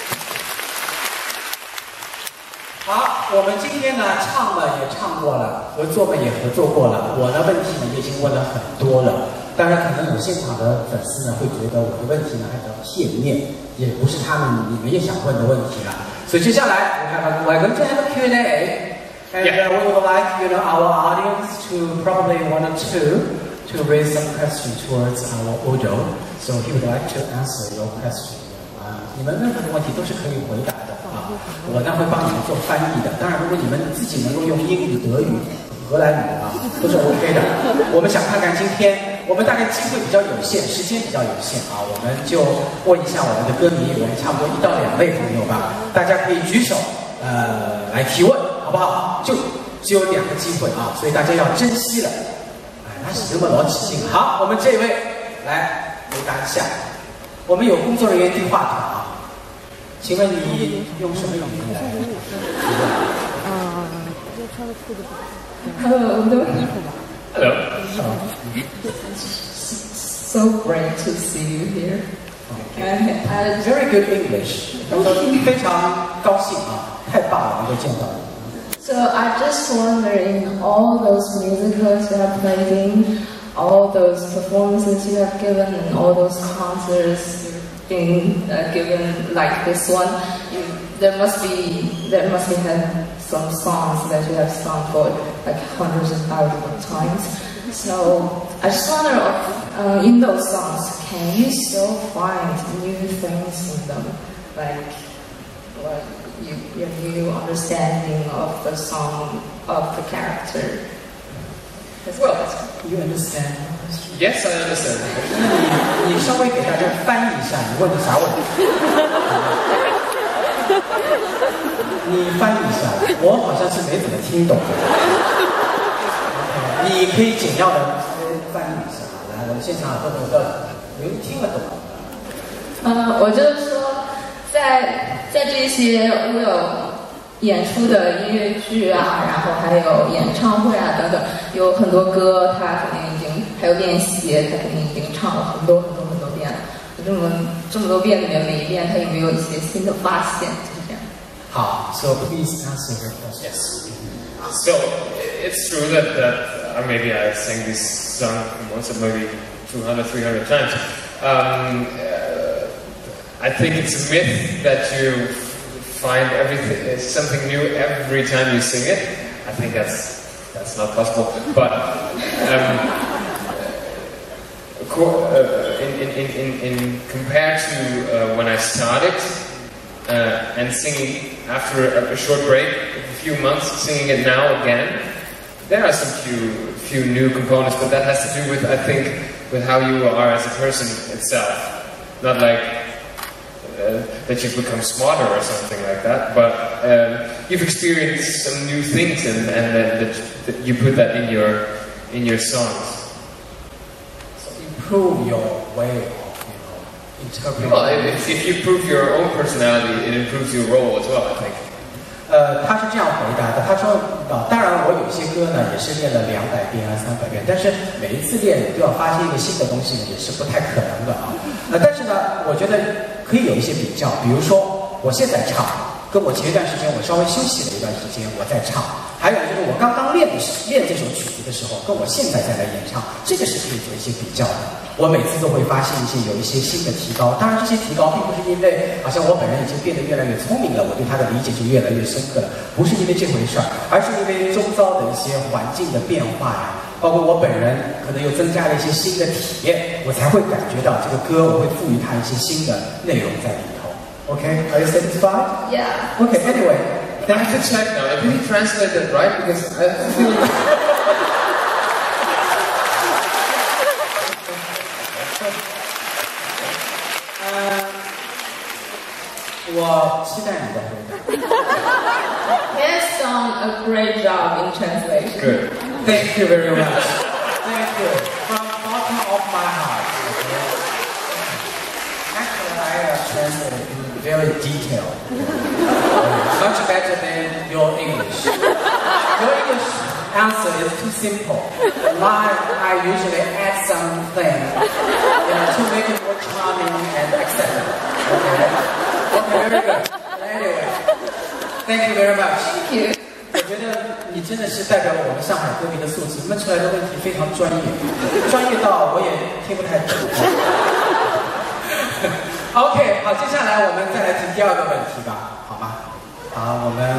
好，我们今天呢唱呢也唱过了，合作呢也合作过了，我的问题呢也已经问了很多了。当然，可能有现场的粉丝呢会觉得我的问题呢还比较片面，也不是他们你们也想问的问题了。所以接下来我们 we're going to have a Q and A, and yeah. uh, we would like you know our audience to probably one or two to raise some questions towards our Udo, so he would like to answer your question. 啊，你们任何的问题都是可以回答的啊，我呢会帮你们做翻译的。当然，如果你们自己能够用英语、德语、荷兰语啊，都是 OK 的。我们想看看今天，我们大概机会比较有限，时间比较有限啊，我们就问一下我们的歌迷，我们差不多一到两位朋友吧，大家可以举手呃来提问，好不好？就只有两个机会啊，所以大家要珍惜了。哎，那是这么老起劲。好，我们这位来回答一下。我们有工作人员递话筒啊，请问你用什么语言来提问？啊， Hello, Udo. Hello. So great to see you here. Okay. Uh, very good English. 非常高兴啊，太棒了，能够见到你。 So I just wonder, in all those musicals you have played in, all those performances you have given and all those concerts you've been uh, given like this one, you, there must be there must be had some songs that you have sung for like hundreds of thousands of times. So I just wonder, uh, in those songs, can you still find new things in them, like what you, your new understanding of the song, of the character? Well, you understand? Yes, I understand. 你你稍微给大家翻译一下，你问的啥问题？你翻译一下，我好像是没怎么听懂。你可以简要的翻译一下，来，我们现场都觉得有人听得懂。 呃，我就是说，在在这些我有演出的音乐剧啊，然后还有演唱会啊等等，有很多歌他肯定已经还有练习，他肯定已经唱了很多很多很多遍了。这么这么多遍里面，每一遍他有没有一些新的发现？就是这样。 好 ，so please answer your question. Yes. So it's true that that uh, maybe I sang this song once or maybe two hundred, three hundred times. Um, uh, I think it's a myth that you find everything something new every time you sing it. I think that's that's not possible. But um, uh, in, in, in, in compared to uh, when I started uh, and singing after a, a short break, a few months, singing it now again, there are some few few new components, but that has to do with, I think, with how you are as a person itself. Not like uh, that you've become smarter or something like that, but um, you've experienced some new things, and, and that, that, that you put that in your in your songs. So improve your way of, you know, interpreting. Well, if, if you prove your own personality, it improves your role as well, I think. 呃，他是这样回答的。他说，啊，当然我有些歌呢也是练了两百遍啊、三百遍，但是每一次练都要发现一个新的东西呢，也是不太可能的啊。呃，但是呢，我觉得可以有一些比较，比如说我现在唱，跟我前一段时间我稍微休息了一段时间我在唱，还有就是我刚刚练的练这首曲子的时候，跟我现在再来演唱，这个是可以做一些比较的。我每次都会发现一些有一些新的提高，当然这些提高并不是因为好像我本人已经变得越来越聪明了，我对他的理解就越来越深刻了，不是因为这回事儿，而是因为周遭的一些环境的变化呀，包括我本人可能又增加了一些新的体验，我才会感觉到这个歌我会赋予它一些新的内容在里头。Okay, are you satisfied? Yeah. Okay. Anyway, I have to check now. Did he translate that right? Because I feel. He has done a great job in translation. Good. Thank you very much. Thank you. From the bottom of my heart. Actually, I uh, translated in very detailed. Much better than your English. Your English answer is too simple. Mine, I usually add something, you know, to make it more charming and acceptable. Okay. Okay, very good. Anyway, thank you very much. Thank you. 我觉得你真的是代表了我们上海歌迷的素质，问出来的问题非常专业，专业到我也听不太懂。OK， 好，接下来我们再来听第二个问题吧，好吗？好，我们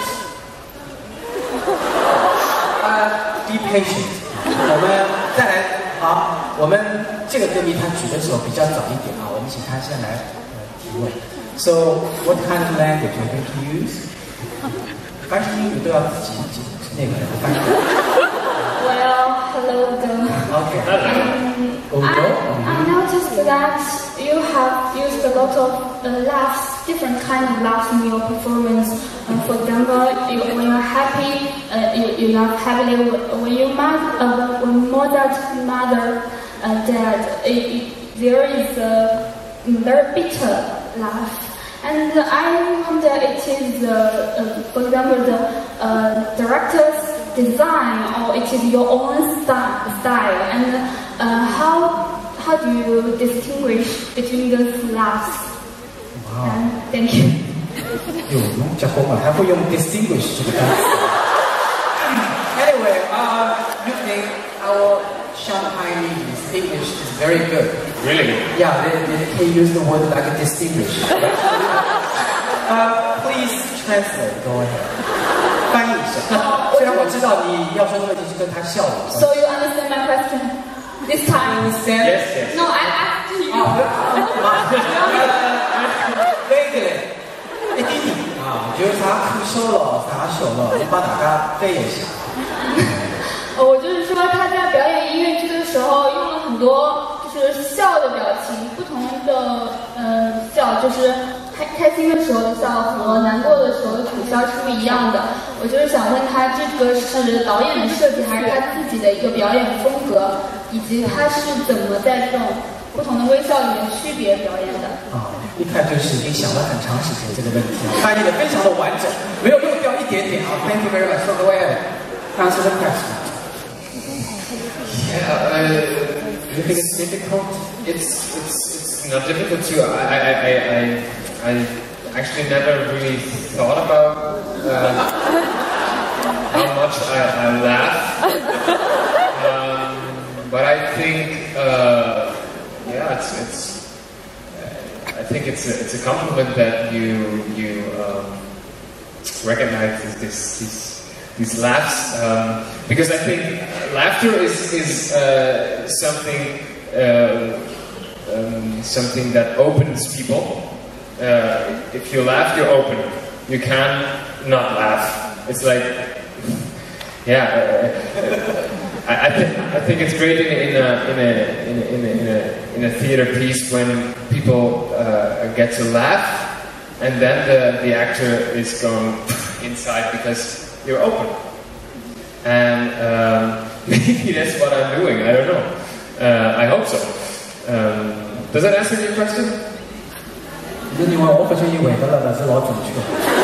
啊 ，be patient， 我们再来，好，我们这个歌迷他举的手比较早一点啊，我们请他先来呃提问。So, what kind of language are you going to use? 凡是英语都要自己那个翻译。 Well, hello again. Okay. Um, I, I noticed that you have used a lot of uh, laughs, different kind of laughs in your performance. Uh, for example, you, when you're happy, uh, you, you laugh heavily. When you mother, uh, when mother's mother uh, died, it, it, there is a very bitter laugh. And I wonder, it is, uh, uh, for example, the uh, director's design, or it is your own st style, and uh, how how do you distinguish between those laughs? Wow. And thank you. 有用这后面还会用 distinguish 这个单词。Anyway, uh, you think I will Shanghainese English is very good. Really? Yeah, they, they can use the word like distinguish. uh, please translate. Go ahead. 翻译一下。虽然我知道你要说的问题是跟他笑的。 So you understand my question this time? Understand? Yes, yes. No, I asked you. 對嘅，一啲啲啊，叫啥酷手咯，啥手咯，你幫大家背一下。 我就是说他在表演音乐剧的时候用了很多就是笑的表情，不同的嗯、呃、笑，就是开开心的时候的笑和难过的时候的苦笑是不一样的。我就是想问他，这个是导演的设计，还是他自己的一个表演风格，以及他是怎么在这种不同的微笑里面区别表演的？ 啊，一看就是已经想了很长时间这个问题，翻译的非常的完整，没有漏掉一点点啊。Thank you very much. So go ahead, answer the question. Yeah, uh, Do you think it's difficult? it's it's it's not difficult to. I I I I, I actually never really thought about uh, how much I, I laugh, um, but I think uh, yeah, it's it's. I think it's a, it's a compliment that you you um, recognize this, this, these these laughs, um, because I think laughter is is uh, something uh, um, something that opens people. Uh, if you laugh, you're open. You can not laugh. It's like, yeah. Uh, I, I think I think it's great in, in a in a in a, in a, in a, in a theater piece when people uh, get to laugh, and then the the actor is going inside because you're open. And um, maybe that's what I'm doing. I don't know. Uh, I hope so. Um, does that answer your question? 你話我發出以為得啦，但是我準確。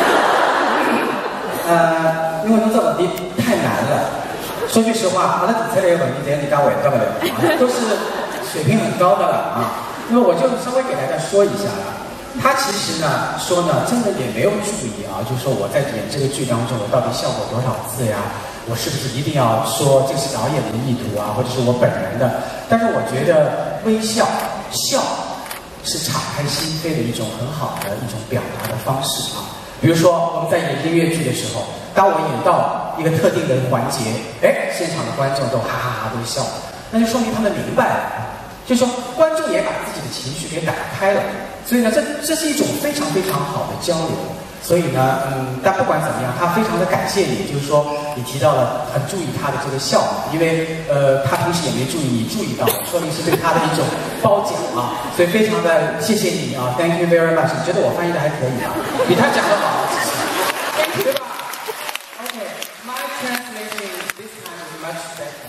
呃，因為都這問題太難了。說句實話，我的底層的問題點你剛回答不了啊，都是水平很高的了啊。因為我就稍微給大家說一下了。他其實呢說呢，真的也沒有注意啊，就是說我在演這個劇當中，我到底笑過多少次呀？我是不是一定要說這是導演的意圖啊，或者是我本人的？但是我覺得微笑笑是敞開心扉的一種很好的一種表達的方式啊。比如說我們在演音樂劇的時候，當我演到一個特定的環節，哎，現場的觀眾都哈哈哈都笑，那就說明他們明白了。就是說，觀眾也把自己的情緒給打開了，所以呢，這這是一種非常非常好的交流。所以呢，嗯，但不管怎麼樣，他非常的感謝你，就是說你提到了很注意他的這個笑嘛，因為呃，他平時也沒注意，你注意到了，說明是對他的一種褒獎啊，所以非常的謝謝你啊 ，Thank you very much。你覺得我翻譯的還可以啊？比他講的好，其實。Thank you，對吧 ？Okay, my translation this time is much better.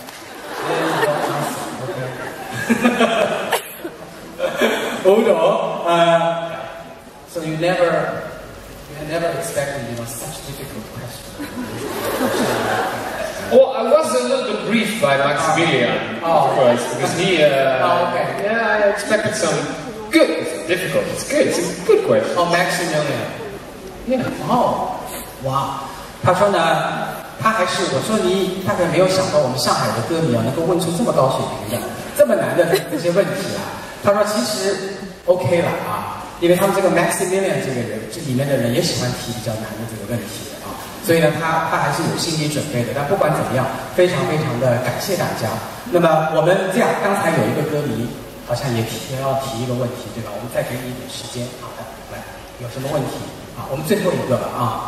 Udo, uh, so you never, you had never expected, you know, such difficult question. Well, I was a little bit briefed by Maximilian, oh. of course, because he, uh, oh, okay. yeah, I expected some good, it's difficult, it's good, it's a good question. Oh, Maximilian. Yeah. Oh, wow. 他说呢，他还是我说你大概没有想到我们上海的歌迷啊，能够问出这么高水平的、这么难的这些问题啊。他说其实 OK 了啊，因为他们这个 Maximilian 这个人，这里面的人也喜欢提比较难的这个问题的啊，所以呢，他他还是有心理准备的。但不管怎么样，非常非常的感谢大家。那么我们这样，刚才有一个歌迷好像也提也要提一个问题，对吧？我们再给你一点时间。好的，来，有什么问题啊？我们最后一个了啊。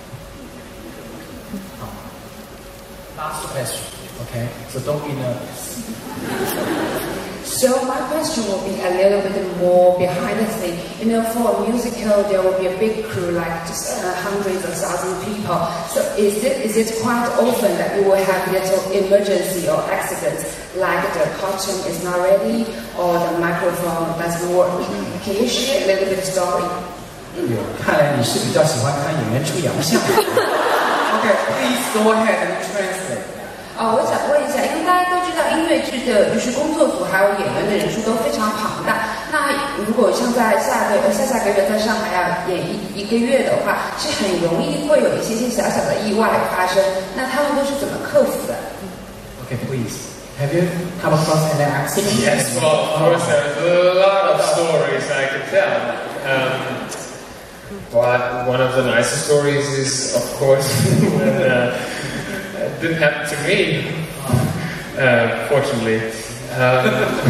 好 ，last question, okay? So don't be nervous. So my question will be a little bit more behind the scene. You know, for a musical, there will be a big crew, like just uh, hundreds of thousands of people. So is it is it quite often that you will have little emergency or accidents, like the costume is not ready or the microphone doesn't work? Can you share a little bit of story? 看来你是比较喜欢看演员出洋相。Okay, please go ahead and translate. 哦，我想问一下，因为大家都知道音乐剧的就是工作组还有演员的人数都非常庞大。那如果像在下个呃下下个月在上海要演一一个月的话，是很容易会有一些些小小的意外发生。那他们都是怎么克服的 Okay, please Have you come across any accident? Yes, well, of course, there's a lot of stories I could tell. Um, but one of the nicest stories is, of course, when uh, it didn't happen to me, uh, fortunately. Um,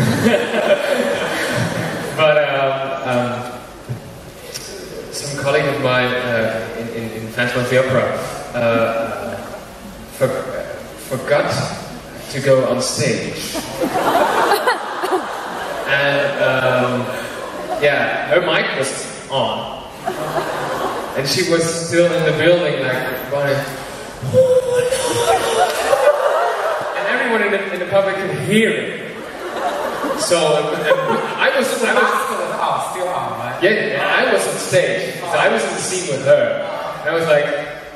but um, um, some colleague of mine uh, in, in, in Phantom of the Opera uh, for, forgot to go on stage. And um, yeah, her mic was on. And she was still in the building, like running. And everyone in the, in the public could hear it. So and, and I was, I was oh, still on, right? Yeah, yeah, I was on stage. So I was in the scene with her. And I was like,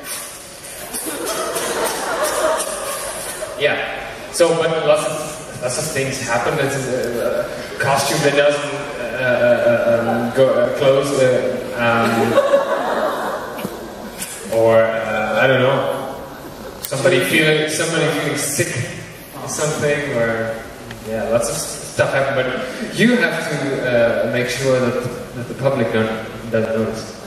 yeah. So, but lots of lots of things happen. It's a, a costume that doesn't uh, uh, um, go uh, close, uh, um, or uh, I don't know, somebody feeling somebody feeling sick or something, or yeah, lots of stuff happen. But you have to uh, make sure that that the public don't doesn't notice.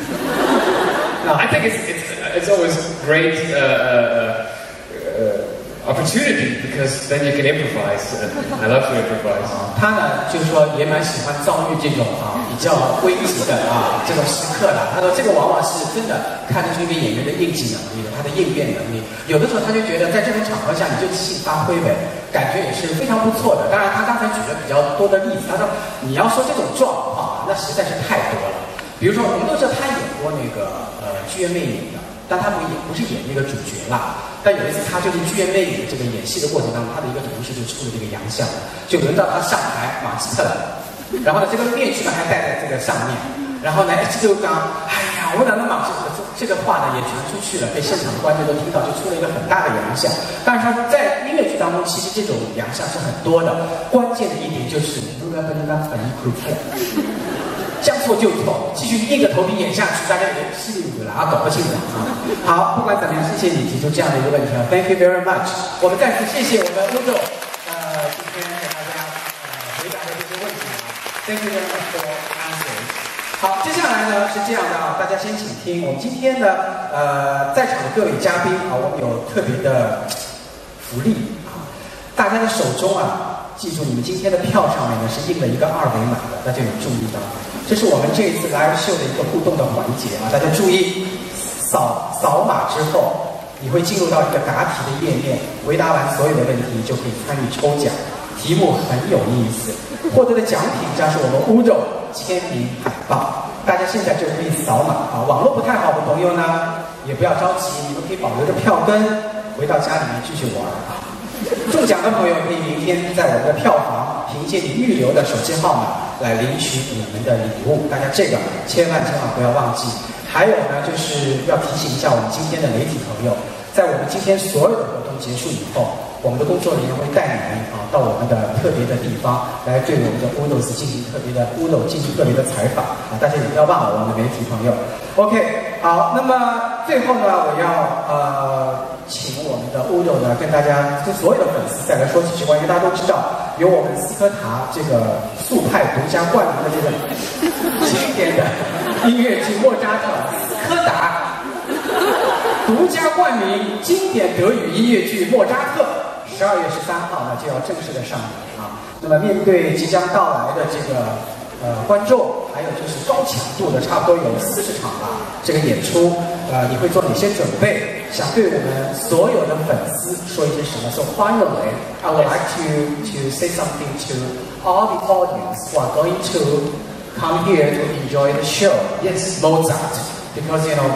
No, I think it's it's it's always great. Uh, uh, uh, opportunity because then you can improvise. I love to improvise. 他呢，就是说也蛮喜欢遭遇这种啊比较危急的啊这种时刻的。他说这个往往是真的看得出一个演员的应激能力的，他的应变能力。有的时候他就觉得在这种场合下你就即兴发挥呗，感觉也是非常不错的。当然他刚才举了比较多的例子，他说你要说这种状况，那实在是太多了。比如说我们都知道他演过那个呃剧院魅影的。但他不演，不是演那个主角啦。但有一次，他就是剧院魅影这个演戏的过程当中，他的一个同事就出了这个洋相，就轮到他上台马斯特了。然后呢，这个面具呢还戴在这个上面。然后呢，这就讲，哎呀，我哪能马斯特？这个话呢也传出去了，被现场的观众都听到，就出了一个很大的洋相。但是他在音乐剧当中，其实这种洋相是很多的。关键的一点就是如果要跟他反应苦痛。将错就错，继续硬着头皮演下去，大家也稀里糊涂了啊，搞不清楚啊。好，不管怎么样，谢谢你提出这样的一个问题啊 ，Thank you very much。我们再次谢谢我们乌豆，呃，今天给大家呃回答的这些问题啊 ，Thank you very much for answering。好，接下来呢是这样的啊，大家先请听，我们今天呢，呃，在场的各位嘉宾啊，我们有特别的福利啊，大家的手中啊，记住你们今天的票上面呢是印了一个二维码的，大家有注意到吗？这是我们这一次 live show 的一个互动的环节啊，大家注意，扫扫码之后，你会进入到一个答题的页面，回答完所有的问题就可以参与抽奖，题目很有意思，获得的奖品将是我们乌豆签名海报，大家现在就可以扫码啊。网络不太好的朋友呢，也不要着急，你们可以保留着票根，回到家里面继续玩啊。中奖的朋友可以明天在我们的票房凭借你预留的手机号码来领取你们的礼物，大家这个千万千万不要忘记。还有呢，就是要提醒一下我们今天的媒体朋友，在我们今天所有的活动结束以后，我们的工作人员会带你们啊到我们的特别的地方来对我们的乌豆斯进行特别的乌豆进行特别的采访啊，大家也不要忘了我们的媒体朋友。OK， 好，那么最后呢，我要呃。请我们的乌豆呢，跟大家跟所有的粉丝再来说几句话，因为大家都知道，有我们斯科塔这个速派独家冠名的这个经典的音乐剧《莫扎特》，斯科达独家冠名经典德语音乐剧《莫扎特》，十二月十三号呢就要正式的上演啊。那么面对即将到来的这个呃观众，还有就是高强度的，差不多有四十场吧，这个演出，呃，你会做哪些准备？想对我们所有的粉丝说一些什么 ？So finally, I would like to to say something to all the audience who are going to come here to enjoy the show. Yes, Mozart, because you know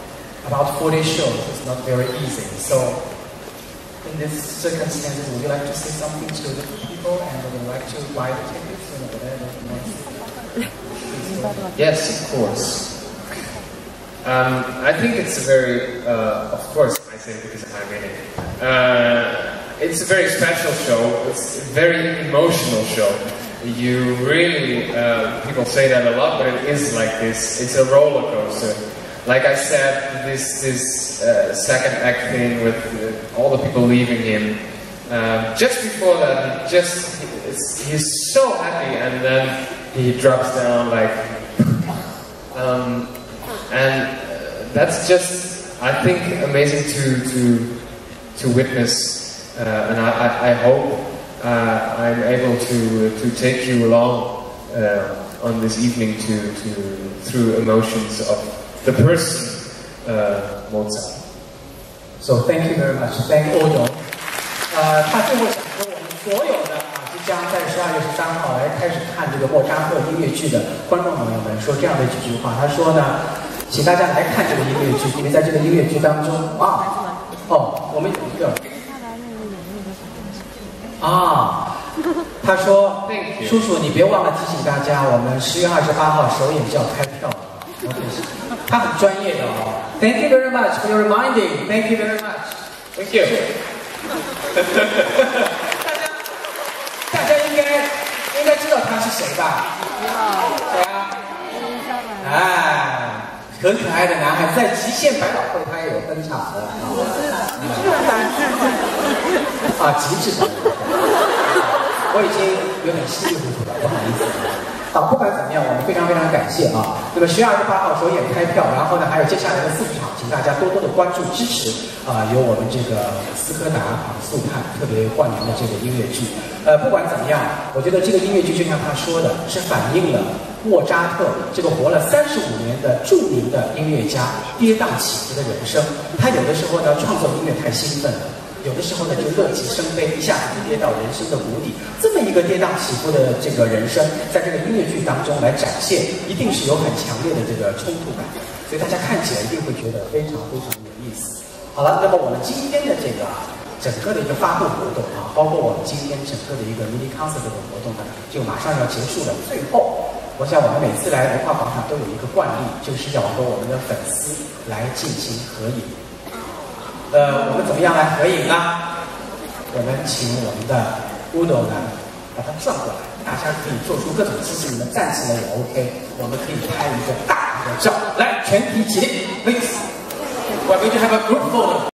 about forty shows is not very easy. So in these circumstances, would you like to say something to the people and would you like to buy the tickets and whatever you want? Yes, of course. Um, I think it's a very, uh, of course, I say it because I'm in it. Uh, it's a very special show. It's a very emotional show. You really, uh, people say that a lot, but it is like this. It's a roller coaster. Like I said, this this uh, second act thing with uh, all the people leaving him, Um, just before that, he just he's so happy, and then he drops down like, um, and that's just, I think, amazing to to to witness, uh, and I, I, I hope uh, I'm able to to take you along uh, on this evening to to through emotions of the person uh, Mozart. So thank you very much, thank you, 欧总。呃，他最后想说，我们所有的啊，即将在十二月十三号来开始看这个莫扎特音乐剧的观众朋友们，说这样的几句话。他说呢，请大家来看这个音乐剧，因为在这个音乐剧当中啊，哦，我们有一个啊，他说，叔叔你别忘了提醒大家，我们十月二十八号首演就要开票了。他很专业的哦。Thank you very much for your reminding. Thank you very much. Thank you. 大家，大家应该应该知道他是谁吧？谁啊？哎，很可爱的男孩，在极限百老汇他也有登场的。啊，极致版。我已经有点稀里糊涂了，不好意思。啊，不管怎么样，我们非常非常感谢啊。那么十月二十八号首演开票，然后呢，还有接下来的四场，请大家多多的关注支持啊，由我们这个斯科达啊速判特别冠名的这个音乐剧。呃，不管怎么样，我觉得这个音乐剧就像他说的，是反映了莫扎特这个活了三十五年的著名的音乐家跌宕起伏的人生。他有的时候呢，创作音乐太兴奋了。有的时候呢，就乐极生悲，一下子就跌到人生的谷底。这么一个跌宕起伏的这个人生，在这个音乐剧当中来展现，一定是有很强烈的这个冲突感，所以大家看起来一定会觉得非常非常有意思。好了，那么我们今天的这个整个的一个发布活动啊，包括我们今天整个的一个 mini concert 的活动呢，就马上要结束了。最后，我想我们每次来文化广场都有一个惯例，就是要和我们的粉丝来进行合影。呃，我们怎么样来合影呢？我们请我们的 Udo 呢，把它转过来，大家可以做出各种姿势，你们站起来也 OK。我们可以拍一个大合照，来，全体起立 ，please。We're going to have a group photo.